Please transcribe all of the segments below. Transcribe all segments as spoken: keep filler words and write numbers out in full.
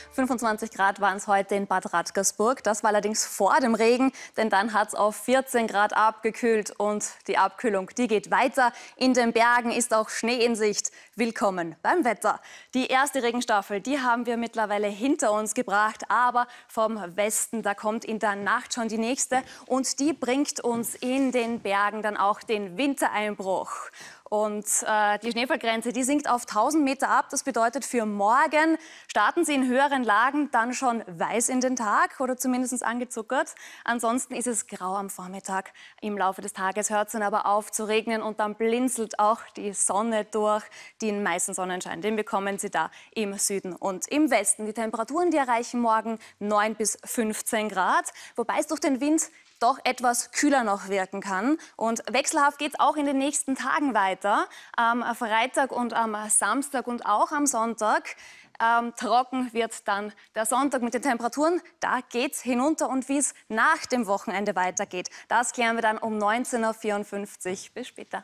fünfundzwanzig Grad waren es heute in Bad Radkersburg. Das war allerdings vor dem Regen, denn dann hat es auf vierzehn Grad abgekühlt und die Abkühlung, die geht weiter. In den Bergen ist auch Schnee in Sicht. Willkommen beim Wetter. Die erste Regenstaffel, die haben wir mittlerweile hinter uns gebracht, aber vom Westen, da kommt in der Nacht schon die nächste und die bringt uns in den Bergen dann auch den Wintereinbruch. Und äh, die Schneefallgrenze, die sinkt auf tausend Meter ab. Das bedeutet, für morgen starten Sie in höheren Lagen dann schon weiß in den Tag oder zumindest angezuckert. Ansonsten ist es grau am Vormittag. Im Laufe des Tages hört es dann aber auf zu regnen und dann blinzelt auch die Sonne durch. Den meisten Sonnenschein, den bekommen Sie da im Süden und im Westen. Die Temperaturen, die erreichen morgen neun bis fünfzehn Grad, wobei es durch den Wind doch etwas kühler noch wirken kann. Und wechselhaft geht es auch in den nächsten Tagen weiter. Am Freitag und am Samstag und auch am Sonntag. Ähm, trocken wird dann der Sonntag mit den Temperaturen. Da geht es hinunter. Und wie es nach dem Wochenende weitergeht, das klären wir dann um neunzehn Uhr vierundfünfzig. Bis später.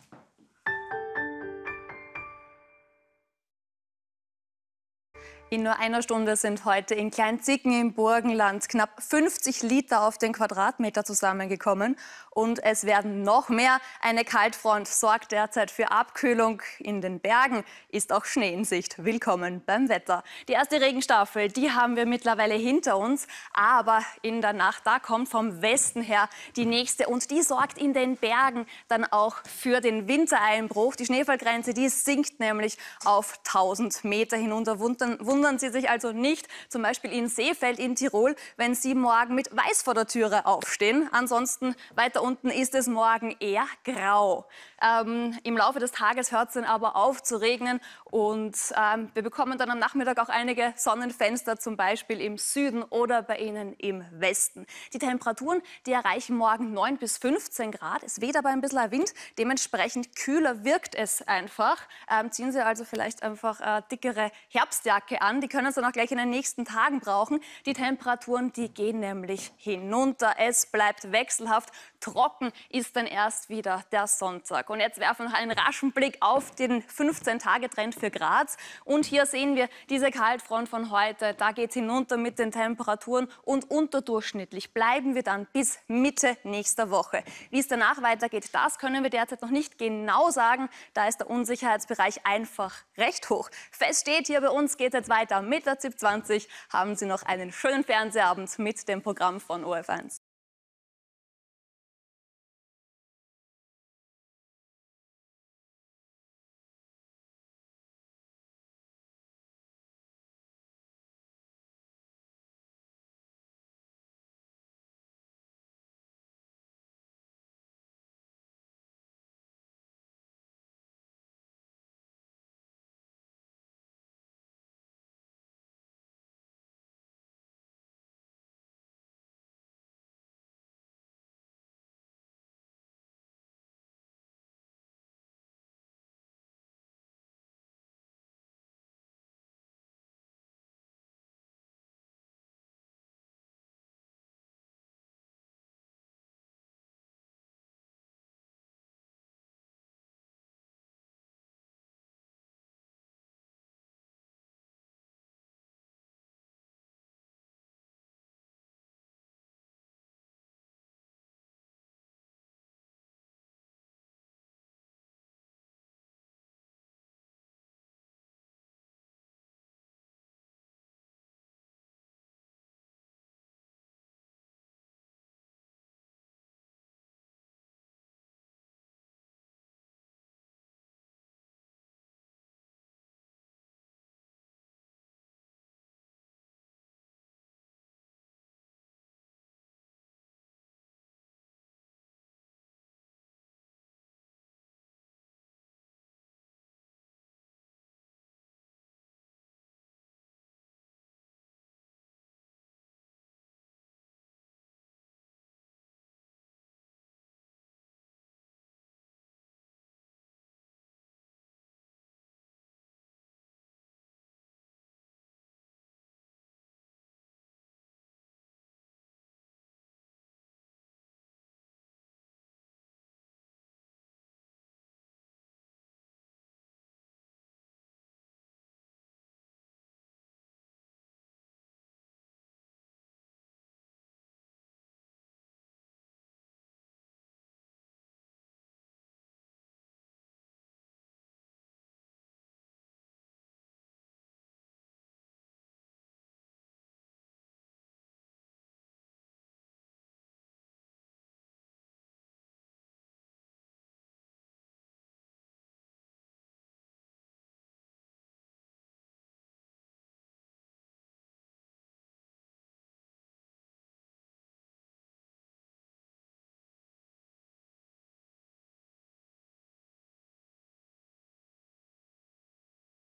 In nur einer Stunde sind heute in Kleinzicken im Burgenland knapp fünfzig Liter auf den Quadratmeter zusammengekommen. Und es werden noch mehr. Eine Kaltfront sorgt derzeit für Abkühlung. In den Bergen ist auch Schnee in Sicht. Willkommen beim Wetter. Die erste Regenstaffel, die haben wir mittlerweile hinter uns. Aber in der Nacht, da kommt vom Westen her die nächste. Und die sorgt in den Bergen dann auch für den Wintereinbruch. Die Schneefallgrenze, die sinkt nämlich auf tausend Meter hinunter. Wundern, wundern Sie sich also nicht, zum Beispiel in Seefeld in Tirol, wenn Sie morgen mit Weiß vor der Türe aufstehen. Ansonsten weiter unten ist es morgen eher grau. Ähm, Im Laufe des Tages hört es dann aber auf zu regnen und ähm, wir bekommen dann am Nachmittag auch einige Sonnenfenster, zum Beispiel im Süden oder bei Ihnen im Westen. Die Temperaturen, die erreichen morgen neun bis fünfzehn Grad. Es weht aber ein bisschen ein Wind, dementsprechend kühler wirkt es einfach. Ähm, ziehen Sie also vielleicht einfach äh, dickere Herbstjacke an. Die können Sie dann auch gleich in den nächsten Tagen brauchen. Die Temperaturen, die gehen nämlich hinunter. Es bleibt wechselhaft. Trocken ist dann erst wieder der Sonntag. Und jetzt werfen wir noch einen raschen Blick auf den fünfzehn-Tage-Trend für Graz. Und hier sehen wir diese Kaltfront von heute. Da geht es hinunter mit den Temperaturen und unterdurchschnittlich bleiben wir dann bis Mitte nächster Woche. Wie es danach weitergeht, das können wir derzeit noch nicht genau sagen. Da ist der Unsicherheitsbereich einfach recht hoch. Fest steht, hier bei uns geht es jetzt weiter mit der ZIP zwanzig. Haben Sie noch einen schönen Fernsehabend mit dem Programm von O F eins.